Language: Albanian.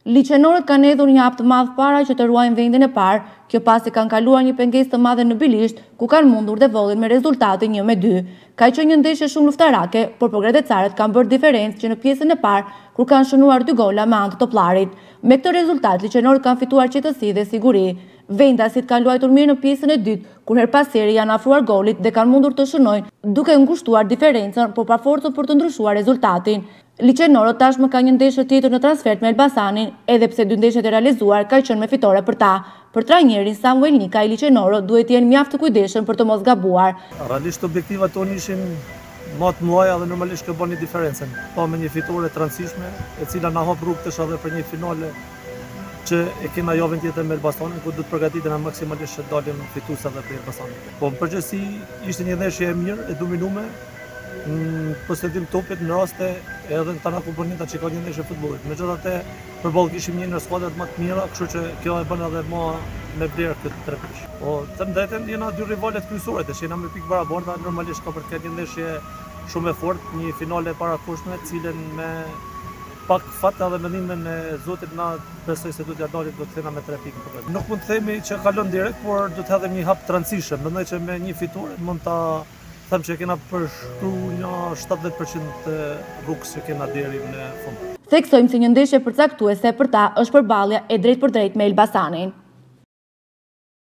Liçenorët kanë hedhur një hap të madh para që të ruajnë vendin e parë, kjo pasi kanë kaluar një pengesë të madhe në Bilisht, ku kanë mundur dhe vollin me rezultatin 1-2. Ka qenë një ndeshje shumë luftarake, por progredecarët kanë bërë diferencë që në pjesën e parë, kur kanë shënuar 2 gola me anë të toplarit. Me këtë rezultat, liçenorët kanë fituar qetësi dhe siguri. Vendasit kanë luajtur mirë në pjesën e dytë, kur her pas here janë afruar golit dhe kanë mundur të shënojnë, duke ngushtuar diferencën, por pa forcën për të ndryshuar rezultatin. Liçenorët tashmë ka një ndeshje tjetër në transfert me Elbasanin, edhe pse 2 ndeshjet e realizuar ka qenë me fitore për ta. Për trajnerin Samuel Nika, i liçenorët duhet të jenë mjaft të kujdesshëm për të mos gabuar. Realisht objektivat tonë ishin më të mëdha dhe normalisht kjo bën një diferencën. Po me një fitore të rëndësishme, e cila na hap rrugë të edhe për një finale që e kena javën tjetër me Elbasanin, ku do të përgatitena maksimalisht që dalim fitues edhe për Elbasanin. Po në përgjithësi ishte një ndeshje e mirë, e dominuar në posedim topit në raste edhe në tana komponenta që ka një ndeshje futbollit. Megjithatë, përballë kishim një ndër skuadrat më të mira, kështu që kjo e bën edhe më me vlerë këtë trepesh. Po të drejtën jena 2 rivalet kryesore, tash jena me pikë barabarta, normalisht ka për të ketë një ndeshje shumë e fortë, një finale parakoshme, cilën me pak fat edhe mendimin e Zotit na besoj se do t'ja dalim, do të thena me 3 pikë. Nuk mund të themi që kalon direkt, por do të hedhim një hap të rëndësishëm. Mendoj që me një fitore mund ta them që kena përshkru një 70% të rrugës që kena deri në fund. Theksojmë se një ndeshje përcaktuese për ta është përballja e drejt për drejt me Elbasanin.